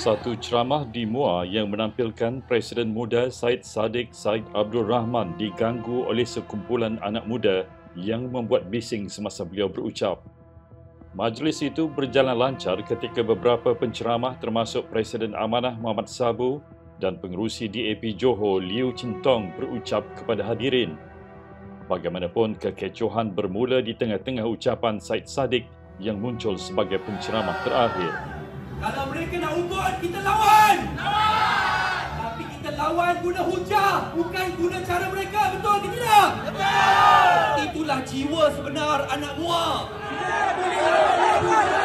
Satu ceramah di MUA yang menampilkan Presiden Muda Syed Saddiq Said Abdul Rahman diganggu oleh sekumpulan anak muda yang membuat bising semasa beliau berucap. Majlis itu berjalan lancar ketika beberapa penceramah termasuk Presiden Amanah Muhammad Sabu dan pengerusi DAP Johor Liu Chin Tong berucap kepada hadirin. Bagaimanapun, kekecohan bermula di tengah-tengah ucapan Syed Saddiq yang muncul sebagai penceramah terakhir. Kalau mereka nak ugut, kita lawan! Lawan! Tapi kita lawan guna hujah, bukan guna cara mereka, betul ke tidak? Betul! Itulah jiwa sebenar anak MUA. Kita boleh lawan!